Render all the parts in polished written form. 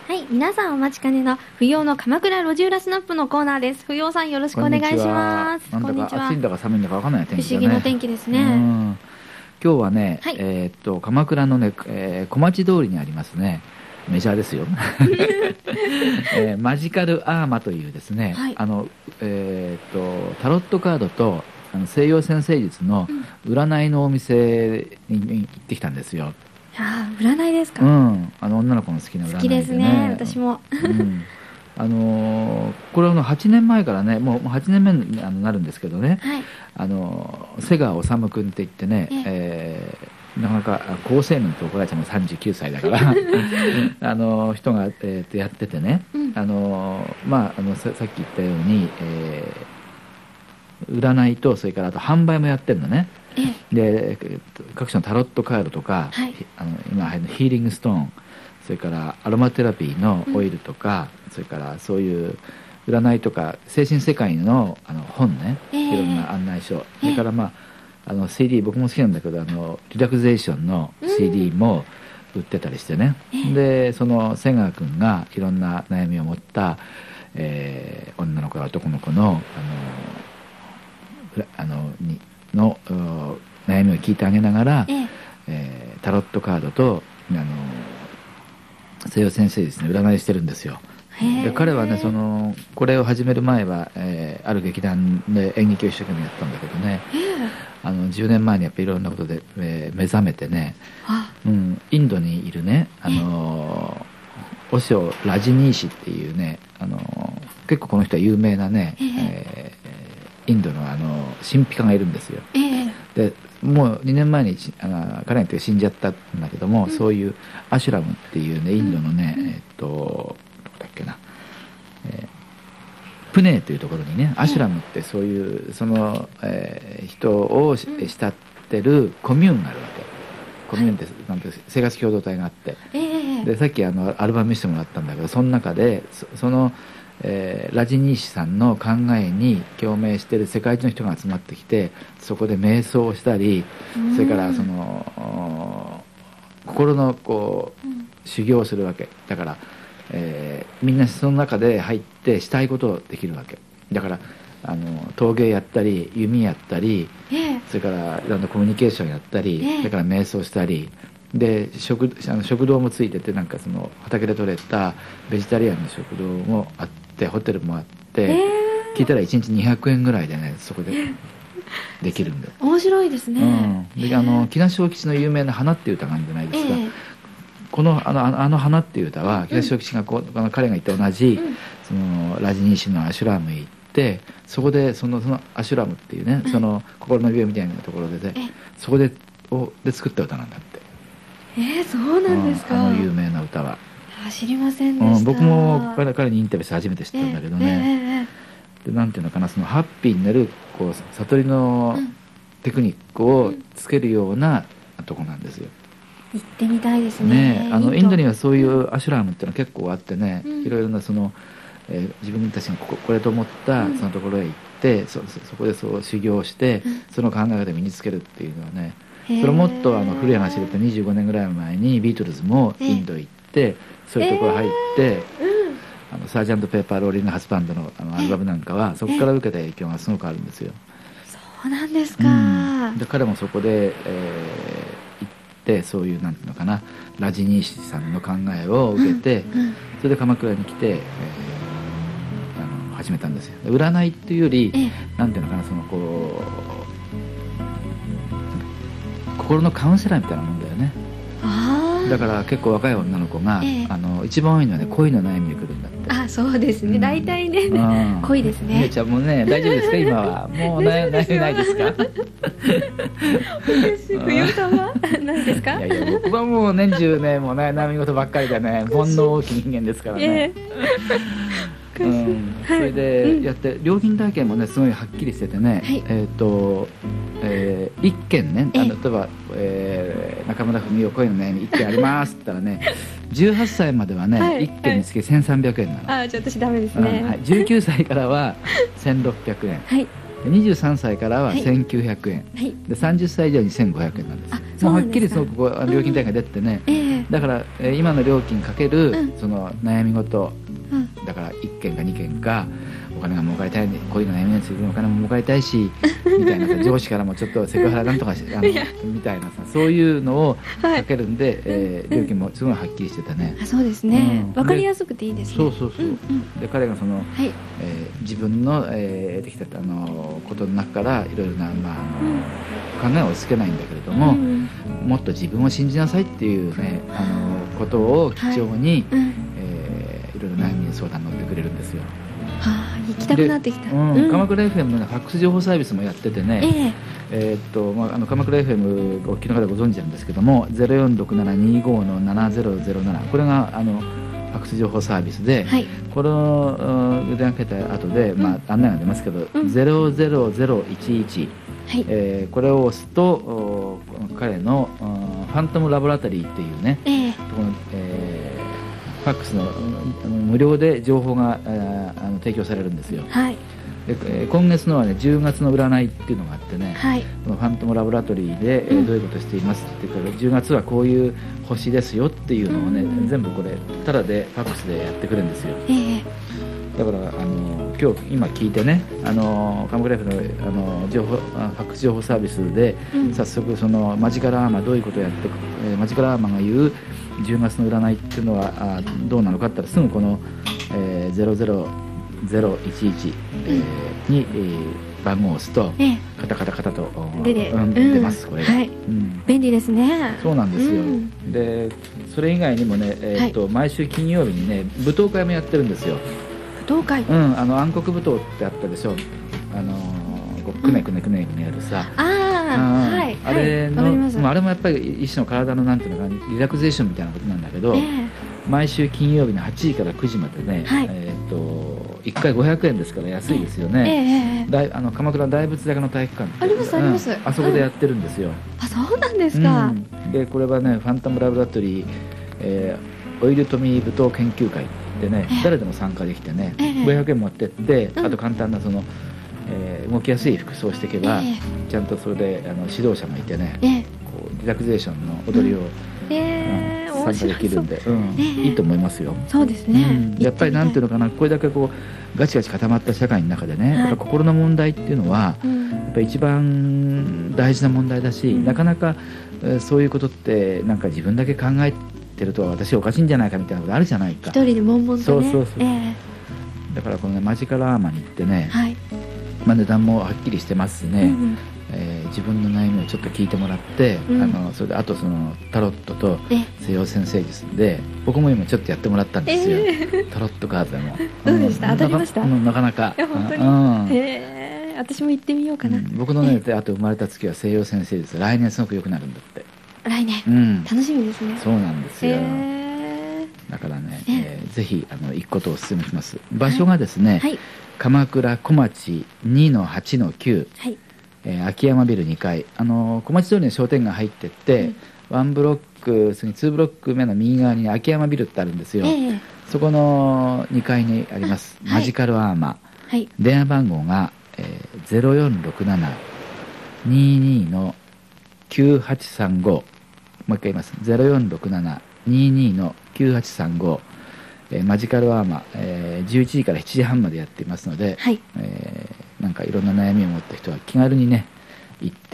はい、皆さんお待ちかねの不要の鎌倉路地裏スナップのコーナーです。不要さんよろしくお願いします。 こんにちは。なんだか暑いんだか寒いんだか分かんない天気だね。 不思議な天気ですね。 今日はね、 はい、 鎌倉のね、小町通りにありますね、メジャーですよ、マジカルアーマというですね、 はい、 タロットカードと西洋占星術の占いのお店に行ってきたんですよ。 占いですか。 女の子の好きな占いで、ね、 好きですね、私も。 これは8年前からね、もう8年目になるんですけどね、 はい、 瀬川治君って言ってね、なかなか好青年と怒られちゃうの39歳だから人が、やっててね、さっき言ったように、占いとそれからあと販売もやってるのね。で各種のタロットカードとか、はい、今ヒーリングストーン、それからアロマテラピーのオイルとか、それからそういう占いとか精神世界の本ね、いろんな案内書、それからCD、僕も好きなんだけどリラクゼーションの CD も売ってたりしてね、でその瀬川君がいろんな悩みを持った、女の子や男の子の悩みを聞いてあげながら、タロットカードと西洋先生ですね、占いしてるんですよ。で彼はね、これを始める前は、ある劇団で演劇を一生懸命やったんだけどね、10年前にやっぱりいろんなことで、目覚めてね、インドにいるね、オショ・ラジニーシっていうね、結構この人は有名なね、インドの神秘家がいるんですよ。でもう2年前に彼に死んじゃったんだけども、そういうアシュラムっていうね、インドのね、どこだっけな、プネーというところにね、アシュラムってそういう人を慕ってるコミューンがあるわけ。コミューンってなんて生活共同体があって、でさっきアルバム見せてもらったんだけど、その中でラジニーシさんの考えに共鳴している世界中の人が集まってきて、そこで瞑想をしたり、それから心の修行をするわけだから、みんなその中で入ってしたいことをできるわけだから、陶芸やったり弓やったり、それからいろんなコミュニケーションやったり、それから瞑想したりで、食堂もついてて、なんか畑で採れたベジタリアンの食堂もあって、ホテルもあって、聞いたら1日200円ぐらいでね、そこでできるんで面白いですね。 で木梨小吉の有名な花っていう歌があるんじゃないですか。この花っていう歌は木梨小吉が彼が言った同じ、ラジニーシのアシュラムへ行って、そこでそのアシュラムっていうね、心の病みたいなところで、そこで作った歌なんだって。 そうなんですか。 有名な歌は知りませんでした。 僕も彼にインタビューして初めて知ったんだけどね、でなんていうのかな、ハッピーになる悟りのテクニックをつけるようなとこなんですよ。 行ってみたいですね。 インドにはそういうアシュラムっていうのは結構あってね、いろいろな自分たちがこれと思ったそのところへ行って、そこで修行して、その考え方で身につけるっていうのはね、それもっと古い話で言って25年ぐらい前にビートルズもインド行って、そういうところ入って、サージャント・ペーパー・ローリング・ハスバンドのアルバムなんかはそこから受けた影響がすごくあるんですよ。 そうなんですか。 で彼もそこで、行って、そういうなんていうのかな、ラジニーシさんの考えを受けて、それで鎌倉に来て、始めたんですよ。占いっていうより、なんていうのかな、心のカウンセラーみたいなもんだよね。だから結構若い女の子が、一番多いのはね、恋の悩みで来るんだって。 そうですね、大体ね、恋ですね。 姉ちゃんもね、大丈夫ですか今は。もう悩みないですか。 冬さんは何ですか。 いや僕はもう年中ね、もう悩み事ばっかりでね、煩悩大きい人間ですからね。それでやって、料金体系もねすごいはっきりしててね、一件ね、例えば、中村文夫恋の悩み一件ありますって言ったらね、18歳まではね、一件につき1300円なの。 ちょっとダメですね。 19歳からは1600円、23歳からは1900円、で30歳以上に1500円なんです。もうはっきりそこ料金体系が出てね、 だから、今の料金かける、 うんその悩み事、 うんだから1件か2件かお金が儲かりたいんで、こういうの悩みについてお金も儲かりたいしみたいなさ、上司からもちょっとセクハラなんとかみたいなさ、そういうのをかけるんで、料金もすごいはっきりしてたね。 あ、そうですね、 うんわかりやすくていいですね。 そうそうそう、 うんで彼がその、 はい。 自分の、得てきたことの中からいろいろな、考えを押し付けないんだけれども、 うんもっと自分を信じなさいっていうね、ことを基調に、 うん、 いろいろ悩みに相談に乗ってくれるんですよ。 はあ、行きたくなってきた。 鎌倉 FM のファックス情報サービスもやっててね、鎌倉 FM お聞きの方ご存知なんですけども、046725-7007、これがファックス情報サービスで、 はい、 これを電話かけた後で、案内が出ますけど、00011、 はい、 これを押すと彼のファントムラボラトリーっていうね、このファックスの無料で情報が提供されるんですよ。 はい、 で今月のはね、10月の占いっていうのがあってね、 はい、 このファントムラボラトリーで、どういうことをしていますっていうから、10月はこういう星ですよっていうのをね、全部これタダでファックスでやってくれるんですよ。だから今聞いてね、鎌倉 F のファックス情報サービスで、早速そのマジカルアーマーどういうことをやって、マジカルアーマーが言う10月の占いっていうのはどうなのかって言ったら、すぐこの、00011、に、番号を押すと、カタカタカタと出ますこれが、はい、 便利ですね。 そうなんですよ。でそれ以外にもね、毎週金曜日にね、舞踏会もやってるんですよ。 舞踏会、 暗黒舞踏ってあったでしょ。くねくねくねにやるさ、あれの、あれもやっぱり一種の体のなんていうのかリラクゼーションみたいなことなんだけど、毎週金曜日の8時から9時までね、1回500円ですから安いですよね。鎌倉大仏坂の体育館ってありますあります、 あそこでやってるんですよ。 あ、そうなんですか。 でこれはね、ファントムラボラトリー、オイルトミー舞踏研究会でね、誰でも参加できてね、500円持ってって、あと簡単なその動きやすい服装していけば、ちゃんとそれで指導者がいてね、こうリラクゼーションの踊りを、参加できるんで、いいと思いますよ。 そうですね、 やっぱりなんていうのかな、これだけこうガチガチ固まった社会の中でね、やっぱ心の問題っていうのは、やっぱり一番大事な問題だし、なかなかそういうことってなんか自分だけ考えてると私おかしいんじゃないかみたいなことあるじゃないか。 一人で悶々とね。 そうだからこの、マジカルアーマーに行ってね、値段もはっきりしてますしね、自分の悩みをちょっと聞いてもらって、それであとそのタロットと西洋占星術で、僕も今ちょっとやってもらったんですよ、タロットカードでも。 どうでした？当たりました？ なかなか。 本当に。私も行ってみようかな。 僕のね、あと生まれた月は西洋占星術、来年すごく良くなるんだって。 来年、楽しみですね。 そうなんですよ。だからね、ぜひ行くことをお勧めします。場所がですね、鎌倉小町 2-8-9、秋山ビル2階、小町通りの商店街入ってって、1ブロック次2ブロック目の右側に秋山ビルってあるんですよ。そこの2階にあります、マジカルアーマー、電話番号が、0467-22-9835、もう一回言います。0467-22-9835、マジカルアーマー、11時から7時半までやっていますので、なんかいろんな悩みを持った人は気軽にね行って、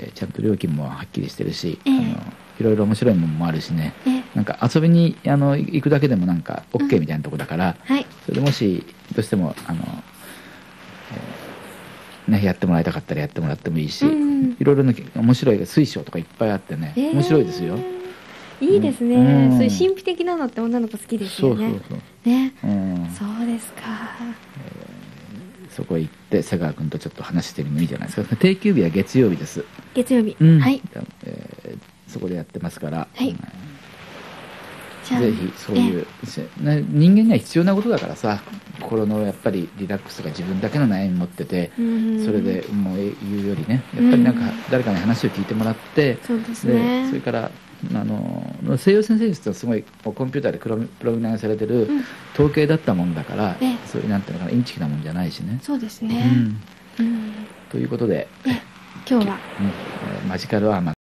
ちゃんと料金もはっきりしてるし、いろいろ面白いものもあるしね、なんか遊びに行くだけでもなんか OK みたいなとこだから、それでもしどうしてもやってもらいたかったらやってもらってもいいし、いろいろな面白い水晶とかいっぱいあってね、面白いですよ。 いいですね、そういう神秘的なのって女の子好きですよね。そうですか。 そこへ行って瀬川君とちょっと話してみるのいいじゃないですか。定休日は月曜日です。 月曜日、 そこでやってますから、 ぜひそういう、人間には必要なことだからさ、心のやっぱりリラックスが自分だけの悩み持ってて、それでもう言うよりね、やっぱりなんか誰かに話を聞いてもらって、それから西洋占星術ってすごいコンピューターでプログラムされてる統計だったもんだから、そういうなんていうのかな、インチキなもんじゃないしね。 そうですね。 ということで今日は、 マジカルアーマー